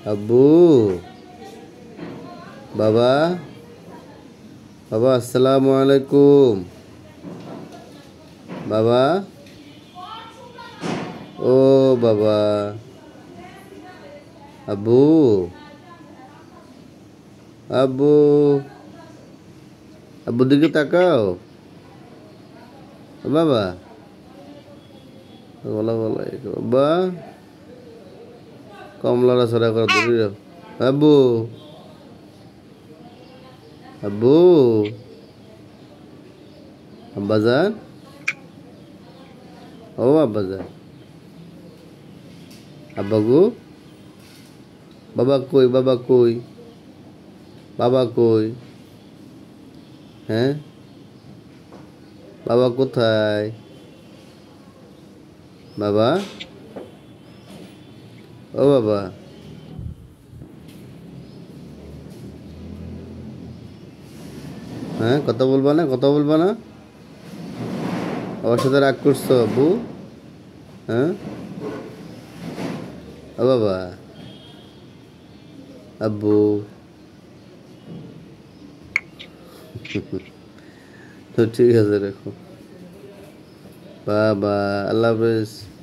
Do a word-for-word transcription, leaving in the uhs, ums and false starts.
আব্বু, বাবা, বাবা আসসালামু আলাইকুম। বাবা, ও বাবা, আব্বু, আব্বু, আব্বুর দিকে তাকাও। বাবা, বলা বলা বাবা, কমলারা ছড়া করে ধরি। আব্বু, আব্বু, আব্বাজান, ও আব্বাজান, আব্বাগু, বাবা কই, বাবা কই, বাবা কই, হ্যাঁ, বাবা কোথায়? বাবা, ও বাবা, হ্যাঁ, কথা বলবা না, কথা বলবা না? আমার সাথে রাগ করছো আব্বু? হ্যাঁ, ও বাবা, আব্বু, তো ঠিক আছে, রেখো। বাবা, আল্লাহ হাফেজ।